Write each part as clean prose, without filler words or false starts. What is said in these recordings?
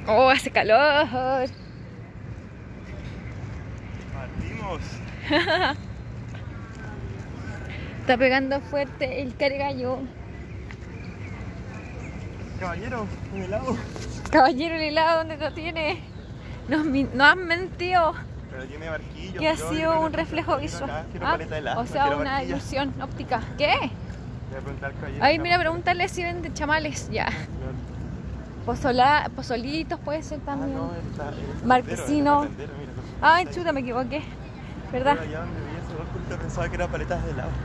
Oh, hace calor. Partimos. Está pegando fuerte el cargallo. Caballero, un helado. Caballero, el helado, ¿dónde lo tiene? Nos han mentido. Pero tiene barquillo. Que ha sido un reflejo visual. O sea, una ilusión óptica. ¿Qué? Voy a preguntar al caballero. Ay, mira, pregúntale si venden chamales. Ya. Pozolitos puede ser también. Marquesino. Ay, chuta, me equivoqué. ¿Verdad? Allá donde veía ese bosque pensaba que eran paletas de helado.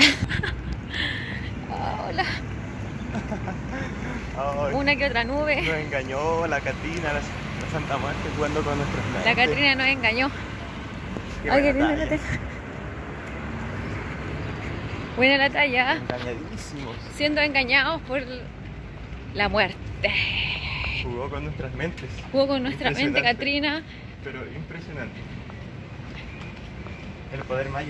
Hola. Ay, Una que otra nube. nos engañó la Catrina, la Santa Muerte jugando con nuestras mentes. La Catrina nos engañó. Qué Ay, qué buena linda la talla. talla. Buena la talla. Engañadísimos. Siendo engañados por la muerte. Jugó con nuestras mentes. Jugó con nuestra mente, Impresionante. Catrina. Pero impresionante. El poder maya.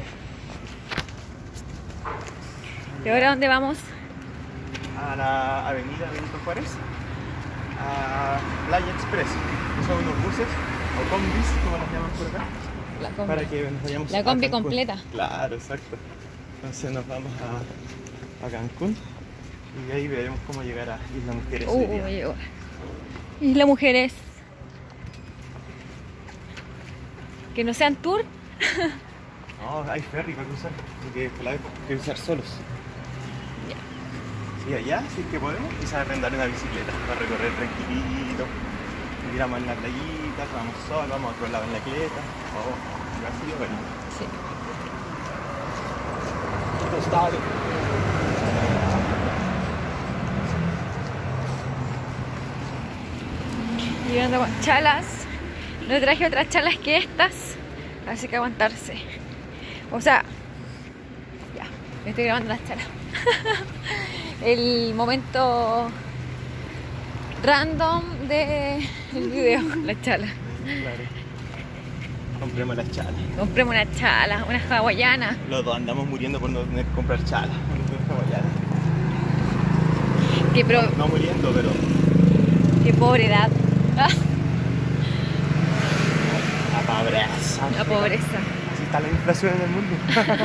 ¿Y ahora dónde vamos? A la avenida Benito Juárez, a Playa Express, que son unos buses o combis, como las llaman por acá, La combi. para que nos vayamos La a combi Cancún. completa. Claro, exacto. Entonces nos vamos a Cancún y ahí veremos cómo llegar a Isla Mujeres hoy día. Llegó. Isla Mujeres. Que no sean tour. No, hay ferry para cruzar, porque por la vez hay que cruzar solos. Y allá, si es que podemos, quizás arrendar una bicicleta para recorrer tranquilito. Miramos en la playita, vamos solos, vamos a otro lado en la cleta. Oh, ha sido bueno. Sí. Tostado. Llegando con chalas. No traje otras chalas que estas. Así que aguantarse. O sea, ya, me estoy grabando las chalas. El momento random del video, la chala. Claro. Compremos las chalas. Compremos una chala, una hawaiana. Los dos andamos muriendo por no tener que comprar chalas. No muriendo, pero Qué pobre edad. Ah, la pobreza. la pobreza. Así está la inflación en el mundo.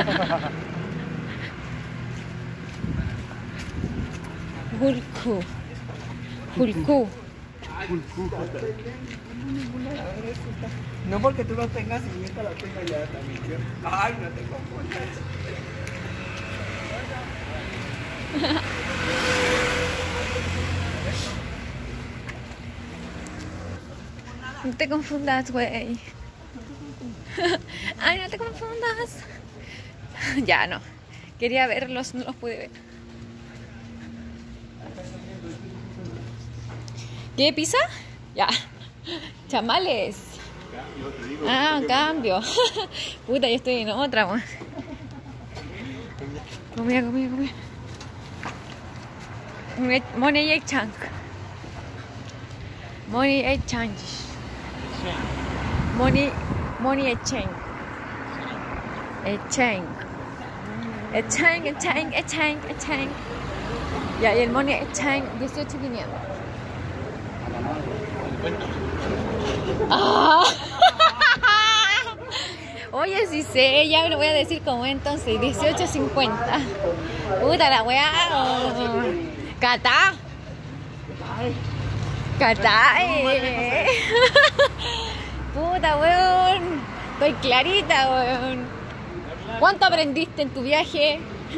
Hulku. No porque tú lo tengas y esta la tenga ya también. Ay, no te confundas. No te confundas, güey. Ay, no te confundas. Ya no. Quería verlos, no los pude ver. ¿Qué pizza? Ya. Chamales. Ah, cambio. Puta, yo estoy en otra, man. Comida. Money exchange. Money exchange. Money exchange. Exchange. Ya, y el money exchange 18.500. Ah. Oye, sí sé, ya lo voy a decir como entonces, 18.50. Puta la weá. Catá. Puta, weón. Estoy clarita, weón. ¿Cuánto aprendiste en tu viaje?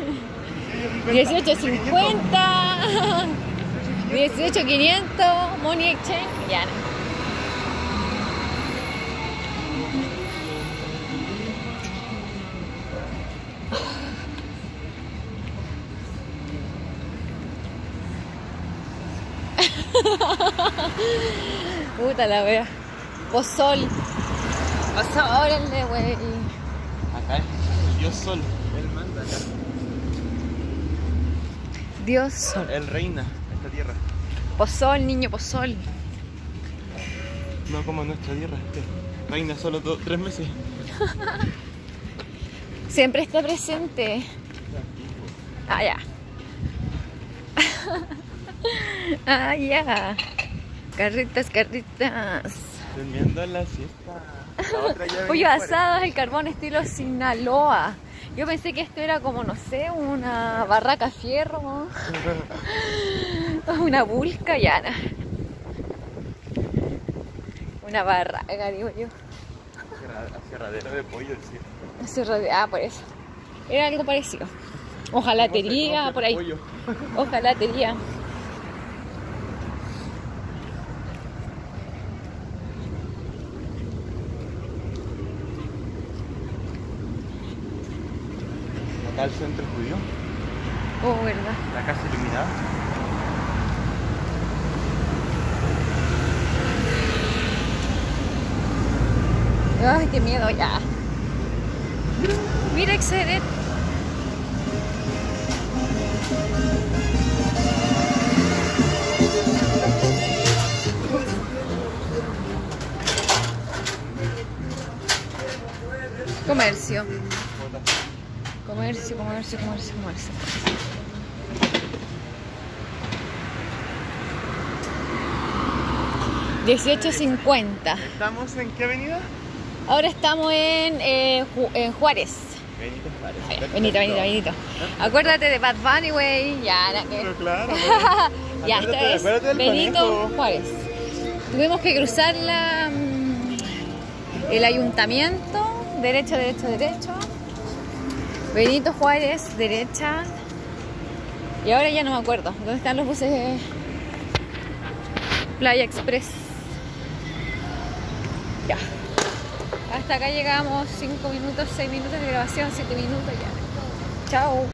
18.50. 18.500. Money exchange. Ya no. Puta la wea. Pozol, órale, wey. Acá es Dios Sol, Él manda acá. Dios Sol. Él reina esta tierra. Pozol, niño Pozol. No como nuestra tierra, que reina solo 3 meses. Siempre está presente. Ah, ya. Ah, ya. Carritas, carritas. Durmiendo la siesta. La otra ya Pollo venía por asado al carbón estilo Sinaloa. Yo pensé que esto era como, no sé, una barraca fierro. Una vulca llana. Una barraca, digo yo. Aserradero de pollo, sí. Ah, por eso. Era algo parecido. Ojalatería, por ahí. Pollo. Ojalatería. Acá el centro judío. Oh, verdad. La casa iluminada. Ay, qué miedo ya. Mira, Xeret. Comercio. Comercio, comercio, comercio, comercio. 18:50. ¿Estamos en qué avenida? Ahora estamos en Juárez. Benito Juárez. Benito, Benito, Benito. Acuérdate de Bad Bunny, güey. Ya, Pero claro. ya, Acuérdate esta es del Benito conejo. Juárez. Tuvimos que cruzar el ayuntamiento. Derecho, derecho, derecho. Benito Juárez, derecha. Y ahora ya no me acuerdo. ¿Dónde están los buses de Playa Express? Ya. Hasta acá llegamos. 5 minutos, 6 minutos de grabación, 7 minutos ya. Chao.